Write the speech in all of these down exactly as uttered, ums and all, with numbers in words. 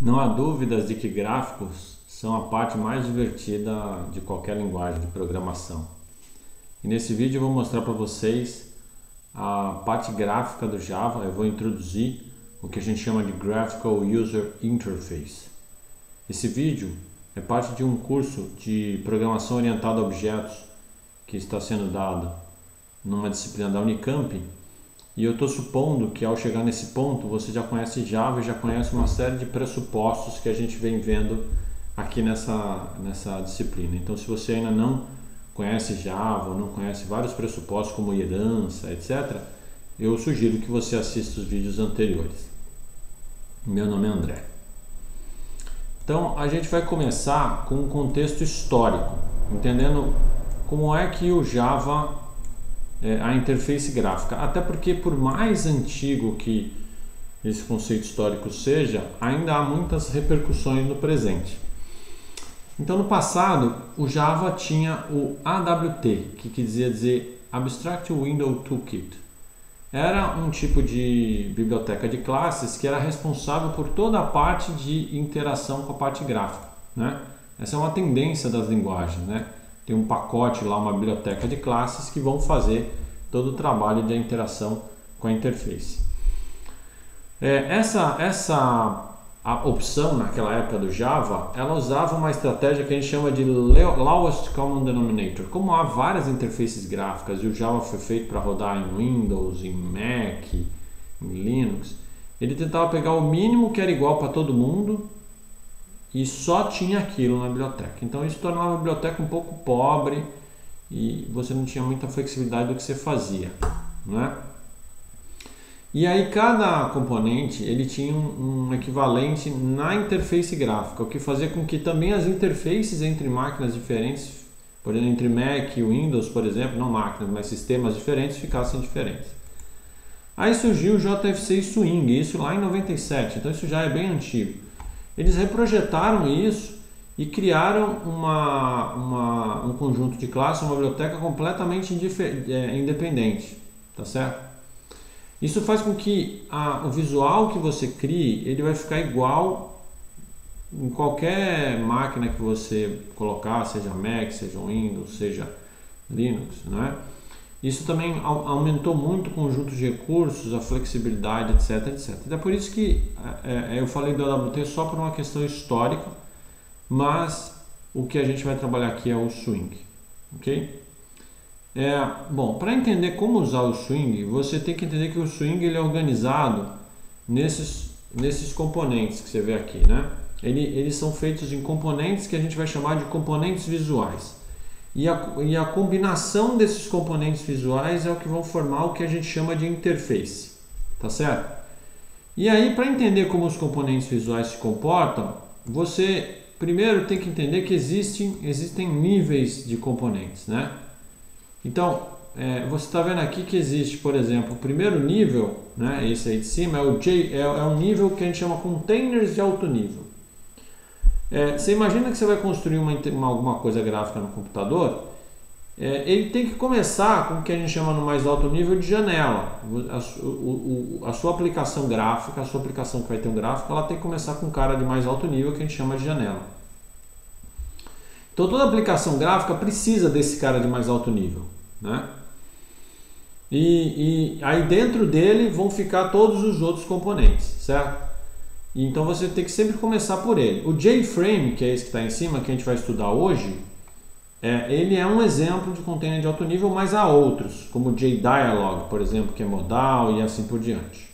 Não há dúvidas de que gráficos são a parte mais divertida de qualquer linguagem de programação. E nesse vídeo eu vou mostrar para vocês a parte gráfica do Java. Eu vou introduzir o que a gente chama de Graphical User Interface. Esse vídeo é parte de um curso de programação orientada a objetos que está sendo dado numa disciplina da Unicamp. E eu estou supondo que ao chegar nesse ponto você já conhece Java e já conhece uma série de pressupostos que a gente vem vendo aqui nessa, nessa disciplina. Então, se você ainda não conhece Java, ou não conhece vários pressupostos como herança, etcétera, eu sugiro que você assista os vídeos anteriores. Meu nome é André. Então, a gente vai começar com um contexto histórico, entendendo como é que o Java É, a interface gráfica, até porque por mais antigo que esse conceito histórico seja, ainda há muitas repercussões no presente. Então, no passado, o Java tinha o A W T, que queria dizer Abstract Window Toolkit. Era um tipo de biblioteca de classes que era responsável por toda a parte de interação com a parte gráfica, né? Essa é uma tendência das linguagens, né? Tem um pacote lá, uma biblioteca de classes que vão fazer todo o trabalho de interação com a interface. É, essa essa a opção naquela época do Java, ela usava uma estratégia que a gente chama de Lowest Common Denominator. Como há várias interfaces gráficas e o Java foi feito para rodar em Windows, em Mac, em Linux, ele tentava pegar o mínimo que era igual para todo mundo e só tinha aquilo na biblioteca. Então isso tornava a biblioteca um pouco pobre e você não tinha muita flexibilidade do que você fazia, né? E aí cada componente ele tinha um, um equivalente na interface gráfica, o que fazia com que também as interfaces entre máquinas diferentes, por exemplo, entre Mac e Windows, por exemplo, não máquinas, mas sistemas diferentes, ficassem diferentes. Aí surgiu o J F C Swing, isso lá em noventa e sete, então isso já é bem antigo. Eles reprojetaram isso e criaram uma, uma, um conjunto de classes, uma biblioteca completamente independente, tá certo? Isso faz com que a, o visual que você crie, ele vai ficar igual em qualquer máquina que você colocar, seja Mac, seja Windows, seja Linux, né? Isso também aumentou muito o conjunto de recursos, a flexibilidade, etc, etcétera. É por isso que é, eu falei do A W T só por uma questão histórica, mas o que a gente vai trabalhar aqui é o Swing, ok? É, bom, para entender como usar o Swing, você tem que entender que o Swing ele é organizado nesses, nesses componentes que você vê aqui, né? Ele, eles são feitos em componentes que a gente vai chamar de componentes visuais. E a, e a combinação desses componentes visuais é o que vão formar o que a gente chama de interface, tá certo? E aí, para entender como os componentes visuais se comportam, você primeiro tem que entender que existem, existem níveis de componentes, né? Então, é, você está vendo aqui que existe, por exemplo, o primeiro nível, né, esse aí de cima, é, o J, é, é um nível que a gente chama containers de alto nível. É, você imagina que você vai construir uma, uma, alguma coisa gráfica no computador, é, ele tem que começar com o que a gente chama no mais alto nível de janela. A, o, o, a sua aplicação gráfica, a sua aplicação que vai ter um gráfico, ela tem que começar com um cara de mais alto nível que a gente chama de janela. Então toda aplicação gráfica precisa desse cara de mais alto nível, né? E, e aí dentro dele vão ficar todos os outros componentes, certo? Então você tem que sempre começar por ele. O J-Frame, que é esse que está em cima, que a gente vai estudar hoje, é, ele é um exemplo de container de alto nível, mas há outros, como o J-Dialog, por exemplo, que é modal e assim por diante.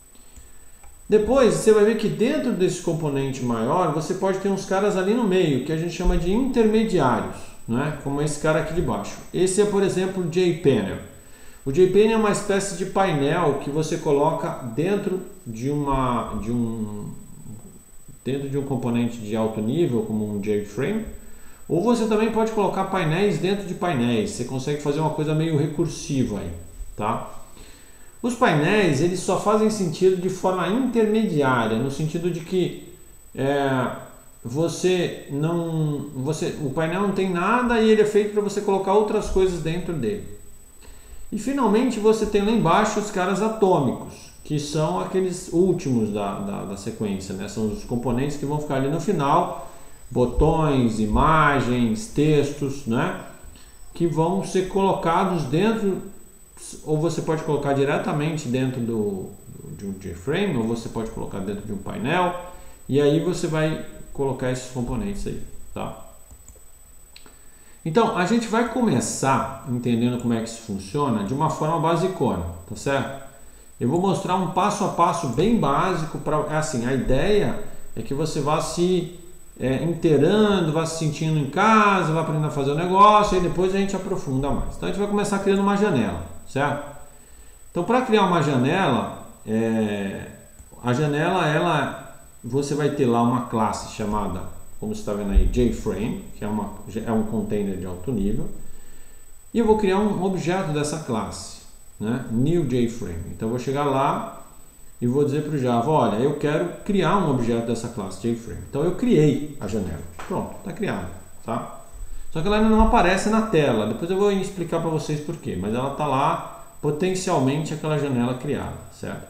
Depois você vai ver que dentro desse componente maior, você pode ter uns caras ali no meio, que a gente chama de intermediários, né? Como esse cara aqui de baixo. Esse é, por exemplo, o J-Panel. O J-Panel é uma espécie de painel que você coloca dentro de, uma, de, um, dentro de um componente de alto nível, como um J-Frame, ou você também pode colocar painéis dentro de painéis. Você consegue fazer uma coisa meio recursiva aí, tá? Os painéis, eles só fazem sentido de forma intermediária, no sentido de que é, você não, você, o painel não tem nada e ele é feito para você colocar outras coisas dentro dele. E finalmente você tem lá embaixo os caras atômicos, que são aqueles últimos da, da, da sequência, né? São os componentes que vão ficar ali no final, botões, imagens, textos, né? Que vão ser colocados dentro, ou você pode colocar diretamente dentro do, de um JFrame, ou você pode colocar dentro de um painel, e aí você vai colocar esses componentes aí, tá? Então, a gente vai começar entendendo como é que isso funciona de uma forma basicona, tá certo? Eu vou mostrar um passo a passo bem básico para, assim, a ideia é que você vá se é, inteirando, vá se sentindo em casa, vá aprendendo a fazer o negócio e depois a gente aprofunda mais. Então a gente vai começar criando uma janela, certo? Então para criar uma janela, é, a janela, ela, você vai ter lá uma classe chamada, como você está vendo aí, JFrame, que é, uma, é um container de alto nível, e eu vou criar um objeto dessa classe, né? New JFrame. Então eu vou chegar lá e vou dizer para o Java, olha, eu quero criar um objeto dessa classe JFrame. Então eu criei a janela. Pronto, está criada, tá? Só que ela ainda não aparece na tela. Depois eu vou explicar para vocês por quê, mas ela está lá potencialmente aquela janela criada, certo?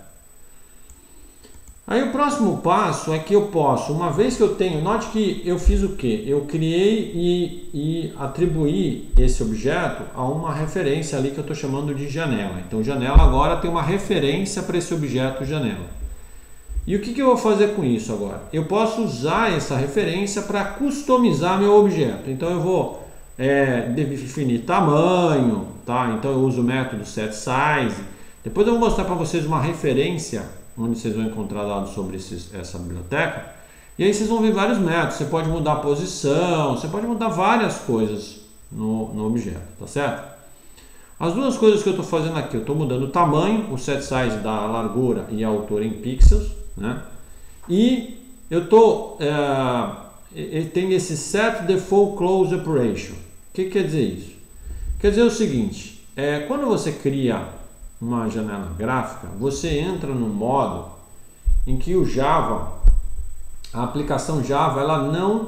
Aí o próximo passo é que eu posso, uma vez que eu tenho, note que eu fiz o que? Eu criei e, e atribuí esse objeto a uma referência ali que eu estou chamando de janela. Então janela agora tem uma referência para esse objeto janela. E o que, que eu vou fazer com isso agora? Eu posso usar essa referência para customizar meu objeto. Então eu vou é, definir tamanho, tá? Então eu uso o método setSize. Depois eu vou mostrar para vocês uma referência onde vocês vão encontrar dados sobre esses, essa biblioteca, e aí vocês vão ver vários métodos. Você pode mudar a posição, você pode mudar várias coisas no, no objeto, tá certo? As duas coisas que eu estou fazendo aqui, eu estou mudando o tamanho, o setSize da largura e a altura em pixels, né? E eu estou é, tem esse setDefaultClose Operation. O que quer dizer isso? Quer dizer o seguinte, é, quando você cria uma janela gráfica, você entra no modo em que o Java, a aplicação Java, ela não,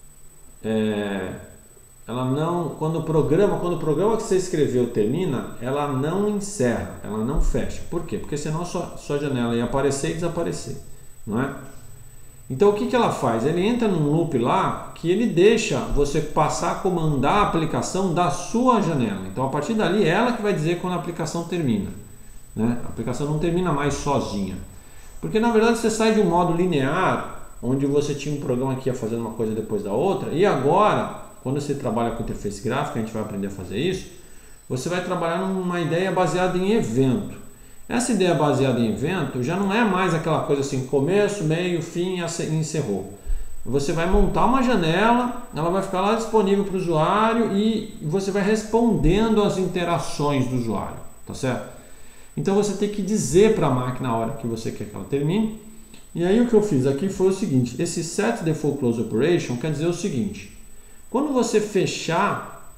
é, ela não, quando o programa, quando o programa que você escreveu termina, ela não encerra, ela não fecha. Por quê? Porque senão a sua, sua janela ia aparecer e desaparecer, não é? Então o que que ela faz? Ele entra num loop lá que ele deixa você passar a comandar a aplicação da sua janela. Então a partir dali é ela que vai dizer quando a aplicação termina, né? A aplicação não termina mais sozinha. Porque na verdade você sai de um modo linear, onde você tinha um programa que ia fazendo uma coisa depois da outra, e agora, quando você trabalha com interface gráfica, a gente vai aprender a fazer isso, você vai trabalhar numa ideia baseada em evento. Essa ideia baseada em evento já não é mais aquela coisa assim, começo, meio, fim e encerrou. Você vai montar uma janela, ela vai ficar lá disponível para o usuário e você vai respondendo às interações do usuário, tá certo? Então você tem que dizer para a máquina a hora que você quer que ela termine. E aí o que eu fiz aqui foi o seguinte, esse setDefaultClose quer dizer o seguinte, quando você fechar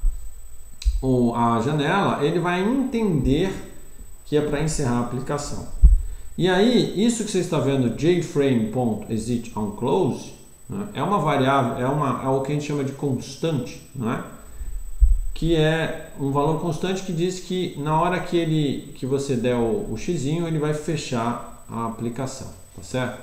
a janela, ele vai entender que é para encerrar a aplicação. E aí, isso que você está vendo, jframe.exitOnClose, né, é uma variável, é, uma, é o que a gente chama de constante, não é? Que é um valor constante que diz que na hora que, ele, que você der o, o xizinho, ele vai fechar a aplicação, tá certo?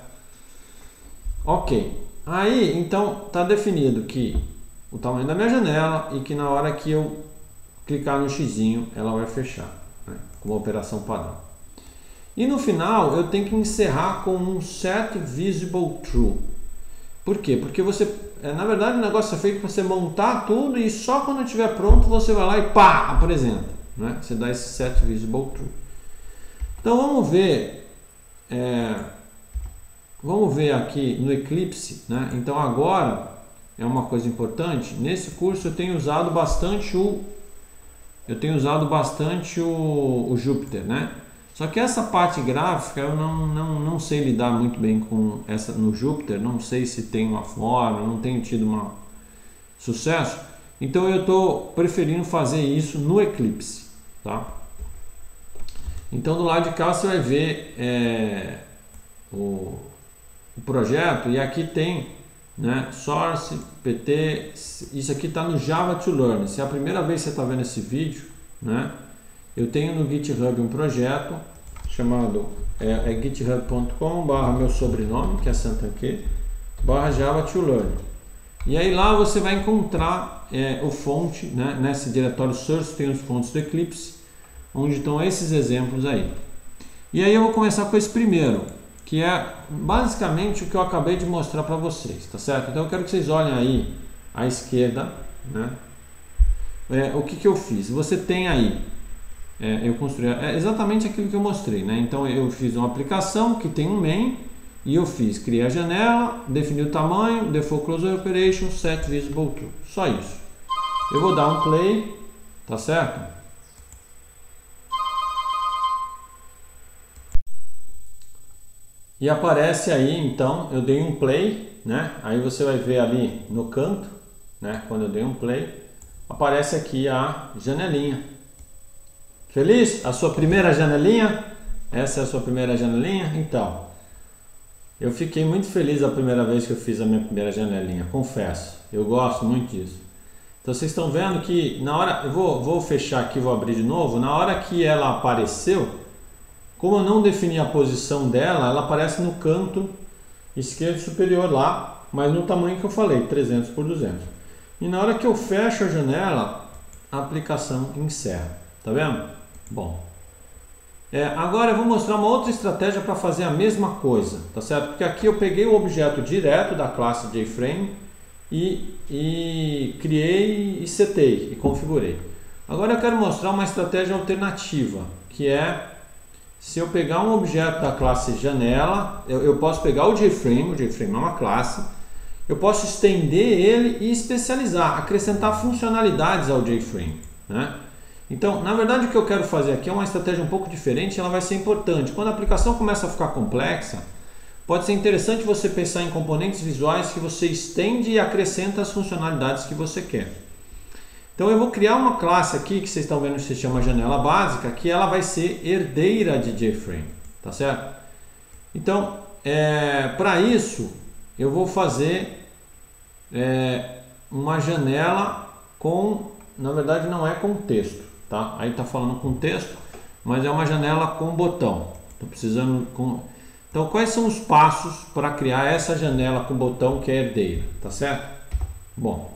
Ok, aí então está definido que o tamanho da minha janela e que na hora que eu clicar no xizinho, ela vai fechar, como operação padrão. E no final eu tenho que encerrar com um setVisibleTrue. Por quê? Porque você, na verdade o negócio é feito para você montar tudo e só quando estiver pronto você vai lá e pá, apresenta, né? Você dá esse setVisibleTrue. Então vamos ver, é, vamos ver aqui no Eclipse, né? Então agora é uma coisa importante, nesse curso eu tenho usado bastante o Eu tenho usado bastante o, o Jupyter, né? Só que essa parte gráfica eu não, não, não sei lidar muito bem com essa no Jupyter, não sei se tem uma forma, não tenho tido um sucesso. Então eu estou preferindo fazer isso no Eclipse, tá? Então do lado de cá você vai ver é, o, o projeto e aqui tem, né, source, pt, isso aqui está no Java to Learn. Se é a primeira vez que você está vendo esse vídeo, né, eu tenho no GitHub um projeto chamado é, é github ponto com barra meu sobrenome, que é Santanque, barra Java to Learn. E aí lá você vai encontrar é, o fonte, né? Nesse diretório source tem os fontes do Eclipse, onde estão esses exemplos aí. E aí eu vou começar com esse primeiro, que é basicamente o que eu acabei de mostrar para vocês, tá certo? Então eu quero que vocês olhem aí à esquerda, né? É, o que que eu fiz? Você tem aí, é, eu construí é exatamente aquilo que eu mostrei, né? Então eu fiz uma aplicação que tem um main e eu fiz, criei a janela, defini o tamanho, default closure operation, set visible to, só isso. Eu vou dar um play, tá certo? E aparece aí, então, eu dei um play, né? Aí você vai ver ali no canto, né? Quando eu dei um play, aparece aqui a janelinha. Feliz? A sua primeira janelinha? Essa é a sua primeira janelinha? Então, eu fiquei muito feliz a primeira vez que eu fiz a minha primeira janelinha, confesso. Eu gosto muito disso. Então vocês estão vendo que na hora, eu vou, vou fechar aqui, vou abrir de novo, na hora que ela apareceu, como eu não defini a posição dela, ela aparece no canto esquerdo superior lá, mas no tamanho que eu falei, trezentos por duzentos. E na hora que eu fecho a janela, a aplicação encerra. Tá vendo? Bom. É, agora eu vou mostrar uma outra estratégia para fazer a mesma coisa, tá certo? Porque aqui eu peguei o objeto direto da classe JFrame e, e criei e setei e configurei. Agora eu quero mostrar uma estratégia alternativa, que é se eu pegar um objeto da classe janela, eu, eu posso pegar o JFrame, o JFrame é uma classe, eu posso estender ele e especializar, acrescentar funcionalidades ao JFrame, né? Então, na verdade, o que eu quero fazer aqui é uma estratégia um pouco diferente, ela vai ser importante. Quando a aplicação começa a ficar complexa, pode ser interessante você pensar em componentes visuais que você estende e acrescenta as funcionalidades que você quer. Então eu vou criar uma classe aqui que vocês estão vendo que se chama janela básica, que ela vai ser herdeira de JFrame, tá certo? Então, é, para isso, eu vou fazer é, uma janela com, na verdade não é com texto, tá? Aí tá falando com texto, mas é uma janela com botão. Tô precisando com... Então, quais são os passos para criar essa janela com botão que é herdeira, tá certo? Bom,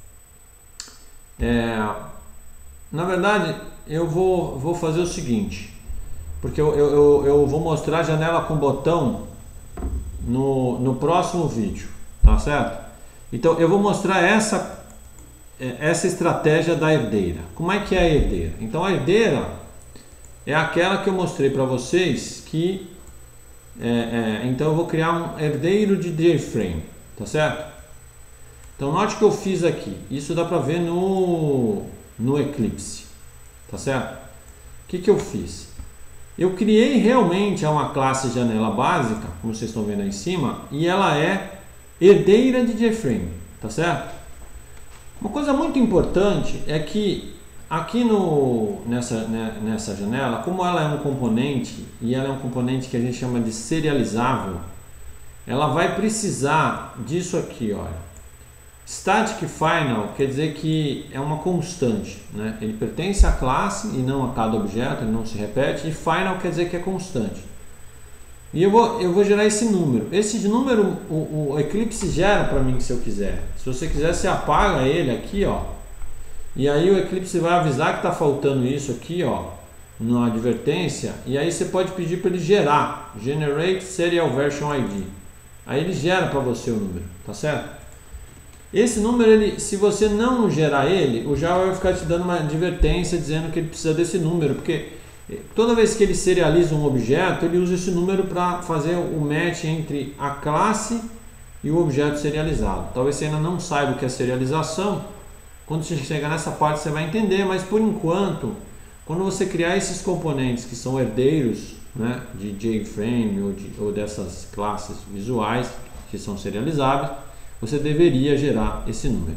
É, na verdade eu vou, vou fazer o seguinte, porque eu, eu, eu vou mostrar a janela com botão no, no próximo vídeo, tá certo? Então eu vou mostrar essa, essa estratégia da herdeira. Como é que é a herdeira? Então a herdeira é aquela que eu mostrei para vocês que é, é, então eu vou criar um herdeiro de JFrame, tá certo? Então note que eu fiz aqui, isso dá para ver no, no Eclipse, tá certo? O que que eu fiz? Eu criei realmente uma classe janela básica, como vocês estão vendo aí em cima, e ela é herdeira de JFrame, tá certo? Uma coisa muito importante é que aqui no, nessa, né, nessa janela, como ela é um componente, e ela é um componente que a gente chama de serializável, ela vai precisar disso aqui, olha. Static Final quer dizer que é uma constante, né? Ele pertence à classe e não a cada objeto, ele não se repete, e Final quer dizer que é constante. E eu vou, eu vou gerar esse número. Esse número o, o Eclipse gera para mim se eu quiser. Se você quiser, você apaga ele aqui, ó. E aí o Eclipse vai avisar que está faltando isso aqui, ó, na advertência. E aí você pode pedir para ele gerar, Generate Serial Version I D. Aí ele gera para você o número, tá certo? Esse número, ele, se você não gerar ele, o Java vai ficar te dando uma advertência dizendo que ele precisa desse número, porque toda vez que ele serializa um objeto, ele usa esse número para fazer o match entre a classe e o objeto serializado. Talvez você ainda não saiba o que é serialização. Quando você chegar nessa parte você vai entender, mas por enquanto, quando você criar esses componentes que são herdeiros, né, de JFrame ou, de, ou dessas classes visuais que são serializáveis, você deveria gerar esse número.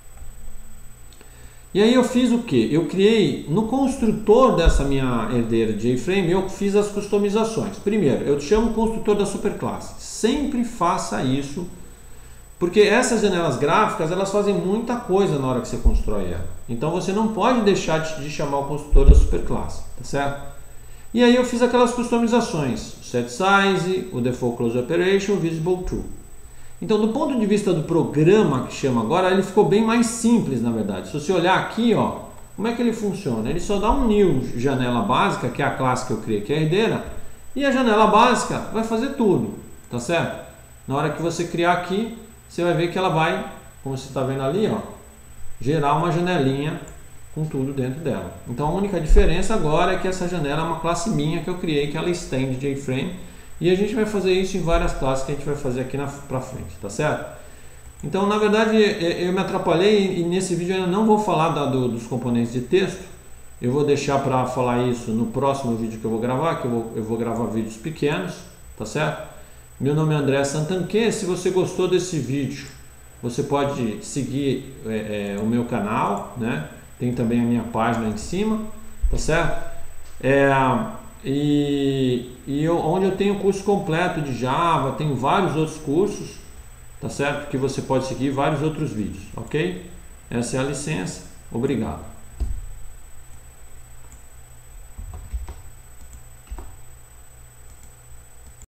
E aí eu fiz o que? Eu criei no construtor dessa minha herdeira de JFrame, eu fiz as customizações. Primeiro, eu chamo o construtor da superclasse. Sempre faça isso, porque essas janelas gráficas, elas fazem muita coisa na hora que você constrói ela. Então você não pode deixar de chamar o construtor da superclasse, tá certo? E aí eu fiz aquelas customizações, o set size, o default close operation, visible true. Então, do ponto de vista do programa que chama agora, ele ficou bem mais simples, na verdade. Se você olhar aqui, ó, como é que ele funciona? Ele só dá um new janela básica, que é a classe que eu criei, que é a herdeira, e a janela básica vai fazer tudo, tá certo? Na hora que você criar aqui, você vai ver que ela vai, como você está vendo ali, ó, gerar uma janelinha com tudo dentro dela. Então, a única diferença agora é que essa janela é uma classe minha que eu criei, que ela extende JFrame. E a gente vai fazer isso em várias classes que a gente vai fazer aqui na, pra frente, tá certo? Então, na verdade, eu me atrapalhei e nesse vídeo eu ainda não vou falar da, do, dos componentes de texto. Eu vou deixar para falar isso no próximo vídeo que eu vou gravar, que eu vou, eu vou gravar vídeos pequenos, tá certo? Meu nome é André Santanquê. Se você gostou desse vídeo, você pode seguir é, é, o meu canal, né? Tem também a minha página em cima, tá certo? É... E, e eu, onde eu tenho curso completo de Java, tenho vários outros cursos, tá certo? Que você pode seguir vários outros vídeos, ok? Essa é a licença, obrigado.